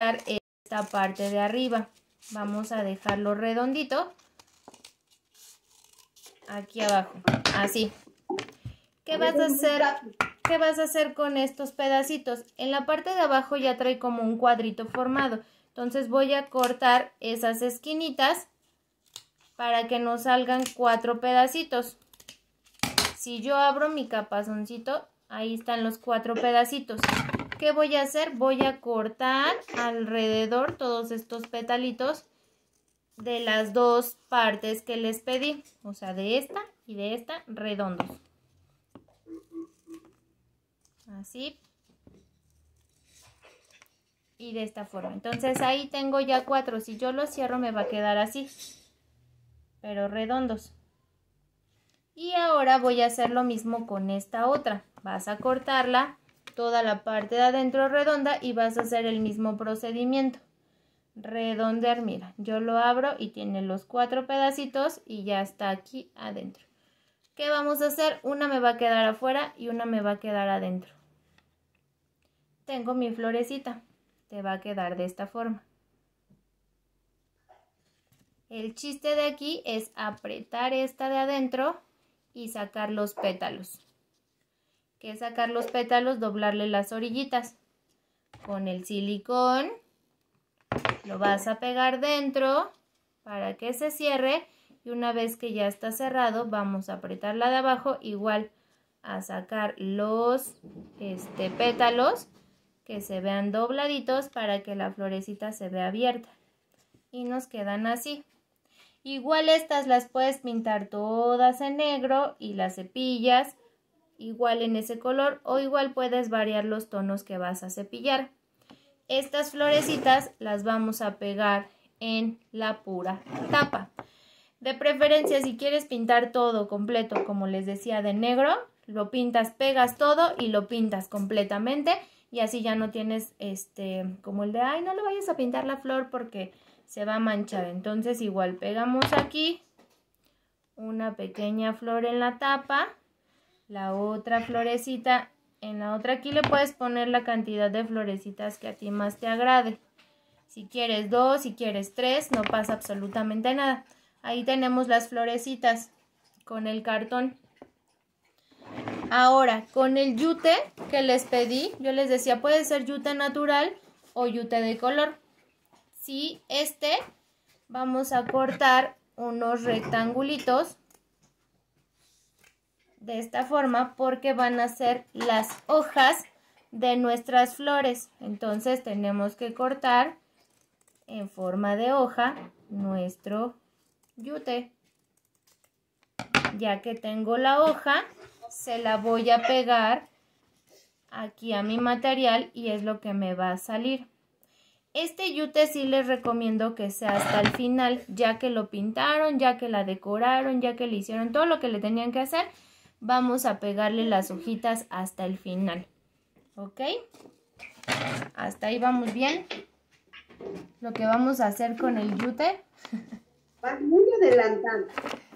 pintar esta parte de arriba. Vamos a dejarlo redondito. Aquí abajo, así. ¿Qué vas a hacer con estos pedacitos? En la parte de abajo ya trae como un cuadrito formado. Entonces voy a cortar esas esquinitas para que nos salgan 4 pedacitos. Si yo abro mi capazoncito, ahí están los 4 pedacitos. ¿Qué voy a hacer? Voy a cortar alrededor todos estos petalitos de las 2 partes que les pedí. O sea, de esta y de esta redondos. Así. Y de esta forma. Entonces ahí tengo ya 4. Si yo lo cierro me va a quedar así. Pero redondos. Y ahora voy a hacer lo mismo con esta otra. Vas a cortarla toda la parte de adentro redonda y vas a hacer el mismo procedimiento. Redondear, mira, yo lo abro y tiene los 4 pedacitos y ya está aquí adentro. ¿Qué vamos a hacer? Una me va a quedar afuera y una me va a quedar adentro. Tengo mi florecita, te va a quedar de esta forma. El chiste de aquí es apretar esta de adentro y sacar los pétalos. ¿Qué es sacar los pétalos? Doblarle las orillitas. Con el silicón lo vas a pegar dentro para que se cierre y una vez que ya está cerrado vamos a apretar la de abajo, igual a sacar los pétalos que se vean dobladitos para que la florecita se vea abierta y nos quedan así. Igual estas las puedes pintar todas en negro y las cepillas igual en ese color o igual puedes variar los tonos que vas a cepillar. Estas florecitas las vamos a pegar en la pura tapa. De preferencia, si quieres pintar todo completo, como les decía, de negro, lo pintas, pegas todo y lo pintas completamente. Y así ya no tienes como el de, ay, no le vayas a pintar la flor porque se va a manchar. Entonces igual pegamos aquí una pequeña flor en la tapa, la otra florecita en la otra. Aquí le puedes poner la cantidad de florecitas que a ti más te agrade. Si quieres 2, si quieres 3, no pasa absolutamente nada. Ahí tenemos las florecitas con el cartón. Ahora, con el yute que les pedí, yo les decía, puede ser yute natural o yute de color. Sí, vamos a cortar unos rectangulitos de esta forma porque van a ser las hojas de nuestras flores. Entonces tenemos que cortar en forma de hoja nuestro yute. Ya que tengo la hoja, se la voy a pegar aquí a mi material y es lo que me va a salir. Este yute sí les recomiendo que sea hasta el final, ya que lo pintaron, ya que la decoraron, ya que le hicieron todo lo que le tenían que hacer. Vamos a pegarle las hojitas hasta el final. ¿Ok? Hasta ahí vamos bien. Lo que vamos a hacer con el yute. Vas muy adelantando.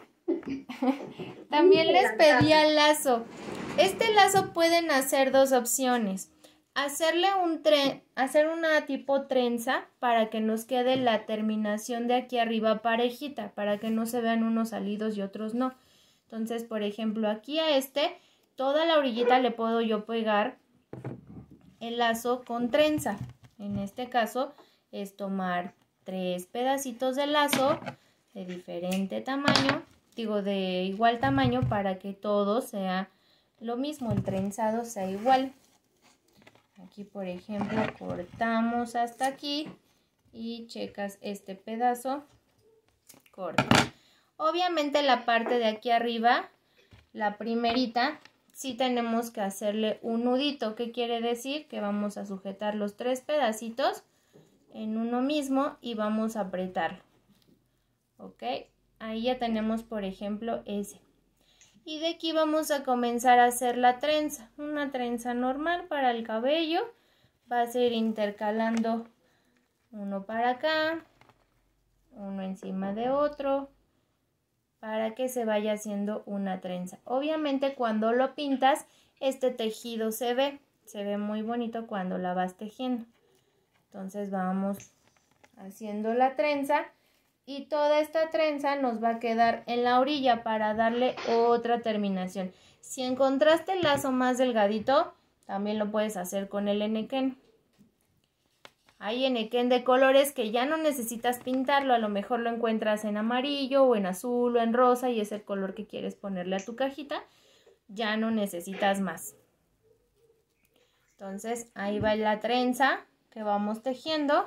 También les pedí al lazo. Este lazo pueden hacer 2 opciones. Hacer una tipo trenza para que nos quede la terminación de aquí arriba parejita, para que no se vean unos salidos y otros no. Entonces, por ejemplo, aquí a toda la orillita le puedo yo pegar el lazo con trenza. En este caso es tomar 3 pedacitos de lazo de diferente tamaño, de igual tamaño para que todo sea lo mismo, el trenzado sea igual. Aquí, por ejemplo, cortamos hasta aquí y checas este pedazo, corta. Obviamente la parte de aquí arriba, la primerita, sí tenemos que hacerle un nudito. ¿Qué quiere decir? Que vamos a sujetar los 3 pedacitos en uno mismo y vamos a apretarlo. ¿Ok? Ahí ya tenemos, por ejemplo, ese. Y de aquí vamos a comenzar a hacer la trenza. Una trenza normal para el cabello. Vas a ir intercalando uno para acá, uno encima de otro, para que se vaya haciendo una trenza. Obviamente cuando lo pintas, este tejido se ve muy bonito cuando la vas tejiendo. Entonces vamos haciendo la trenza y toda esta trenza nos va a quedar en la orilla para darle otra terminación. Si encontraste el lazo más delgadito, también lo puedes hacer con el enequén. Hay enequén de colores que ya no necesitas pintarlo, a lo mejor lo encuentras en amarillo o en azul o en rosa y es el color que quieres ponerle a tu cajita. Ya no necesitas más. Entonces ahí va la trenza que vamos tejiendo.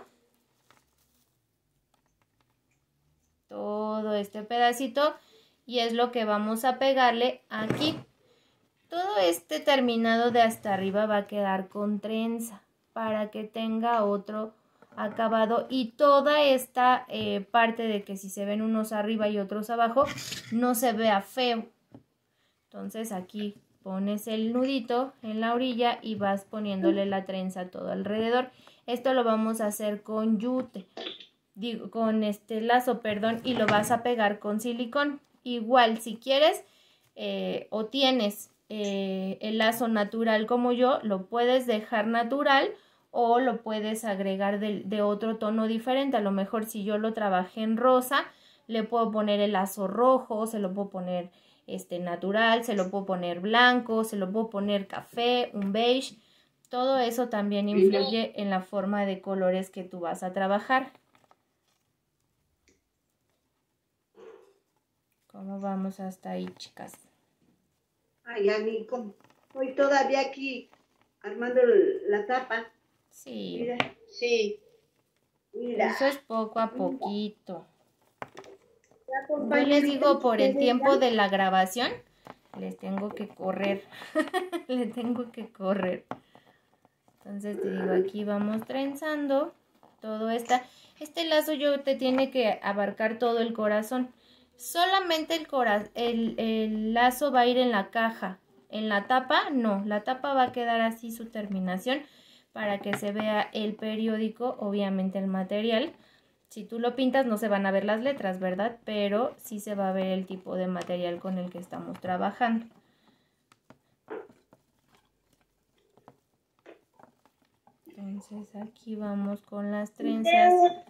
Todo este pedacito y es lo que vamos a pegarle aquí. Todo este terminado de hasta arriba va a quedar con trenza para que tenga otro acabado y toda esta parte de que si se ven unos arriba y otros abajo no se vea feo. Entonces aquí pones el nudito en la orilla y vas poniéndole la trenza todo alrededor. Esto lo vamos a hacer con yute, con lazo, perdón, y lo vas a pegar con silicón. Igual si quieres o tienes el lazo natural como yo, lo puedes dejar natural o lo puedes agregar de otro tono diferente. A lo mejor si yo lo trabajé en rosa, le puedo poner el lazo rojo, se lo puedo poner natural, se lo puedo poner blanco, se lo puedo poner café, un beige. Todo eso también influye en la forma de colores que tú vas a trabajar. ¿Cómo vamos hasta ahí, chicas? Ay, Ani, estoy todavía aquí armando la tapa. Sí. Mira, sí. Mira. Eso es poco a poquito. Yo les digo, por el tiempo de la grabación, les tengo que correr. Le tengo que correr. Entonces te digo, aquí vamos trenzando todo esto. Este lazo yo te tiene que abarcar todo el corazón. Solamente el lazo va a ir en la caja. En la tapa, no. La tapa va a quedar así su terminación para que se vea el periódico, obviamente el material. Si tú lo pintas no se van a ver las letras, ¿verdad? Pero sí se va a ver el tipo de material con el que estamos trabajando. Entonces aquí vamos con las trenzas.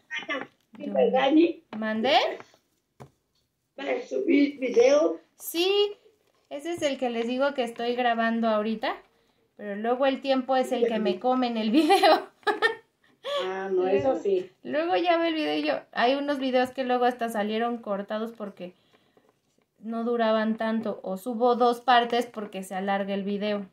¿Mandé? ¿Para subir video? Sí, ese es el que les digo que estoy grabando ahorita. Pero luego el tiempo es el que me come en el video. Ah, no, eso sí. Luego ya ve el video y yo. Hay unos videos que luego hasta salieron cortados porque no duraban tanto. O subo 2 partes porque se alarga el video.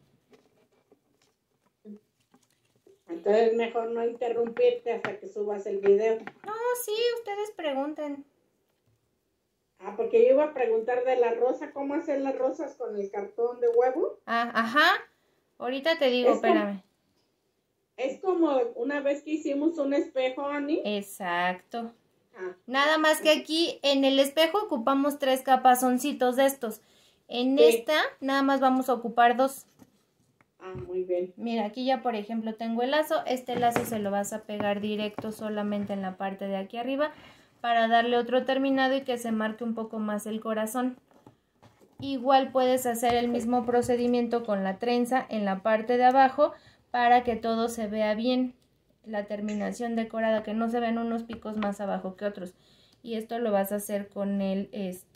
Entonces mejor no interrumpirte hasta que subas el video. No, sí, ustedes pregunten. Ah, porque yo iba a preguntar de la rosa, ¿cómo hacer las rosas con el cartón de huevo? Ah, ajá. Ahorita te digo, espérame. Es como una vez que hicimos un espejo, Ani. Exacto. Ah. Nada más que aquí en el espejo ocupamos 3 capazoncitos de estos. En esta nada más vamos a ocupar 2. Ah, muy bien. Mira, aquí ya por ejemplo tengo el lazo. Este lazo se lo vas a pegar directo solamente en la parte de aquí arriba para darle otro terminado y que se marque un poco más el corazón. Igual puedes hacer el mismo procedimiento con la trenza en la parte de abajo para que todo se vea bien. La terminación decorada, que no se ven unos picos más abajo que otros. Y esto lo vas a hacer con el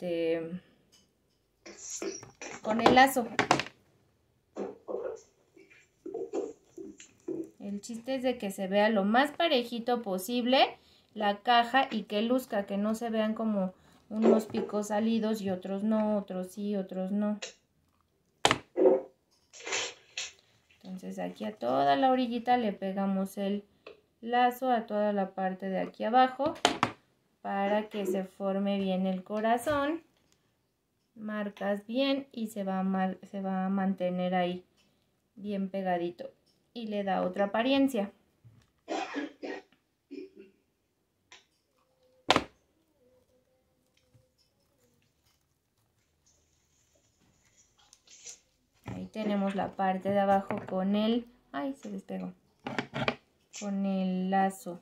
lazo. El chiste es de que se vea lo más parejito posible la caja y que luzca, que no se vean como unos picos salidos y otros no, otros sí, otros no. Entonces aquí a toda la orillita le pegamos el lazo a toda la parte de aquí abajo para que se forme bien el corazón. Marcas bien y se va a mantener ahí bien pegadito y le da otra apariencia. Ahí tenemos la parte de abajo con el... ¡Ay, se despegó! Con el lazo.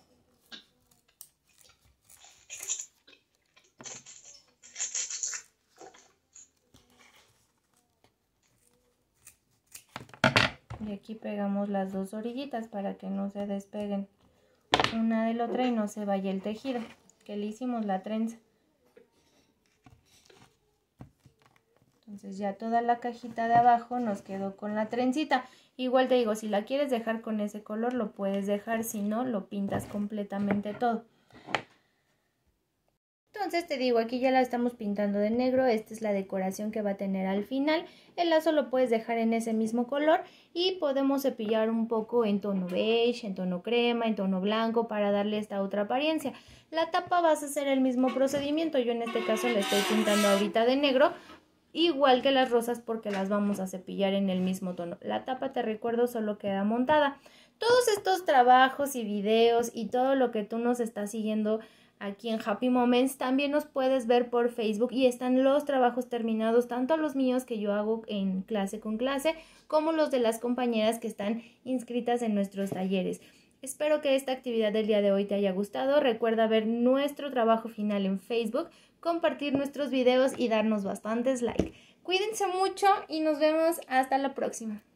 Y aquí pegamos las 2 orillitas para que no se despeguen una de la otra y no se vaya el tejido, que le hicimos la trenza. Entonces ya toda la cajita de abajo nos quedó con la trencita. Igual te digo, si la quieres dejar con ese color lo puedes dejar, si no lo pintas completamente todo. Entonces te digo, aquí ya la estamos pintando de negro, esta es la decoración que va a tener al final. El lazo lo puedes dejar en ese mismo color y podemos cepillar un poco en tono beige, en tono crema, en tono blanco para darle esta otra apariencia. La tapa vas a hacer el mismo procedimiento, yo en este caso la estoy pintando ahorita de negro, igual que las rosas porque las vamos a cepillar en el mismo tono. La tapa, te recuerdo, solo queda montada. Todos estos trabajos y videos y todo lo que tú nos estás siguiendo aquí en Happy Moments, también nos puedes ver por Facebook y están los trabajos terminados, tanto los míos que yo hago en clase con clase, como los de las compañeras que están inscritas en nuestros talleres. Espero que esta actividad del día de hoy te haya gustado. Recuerda ver nuestro trabajo final en Facebook, compartir nuestros videos y darnos bastantes like. Cuídense mucho y nos vemos hasta la próxima.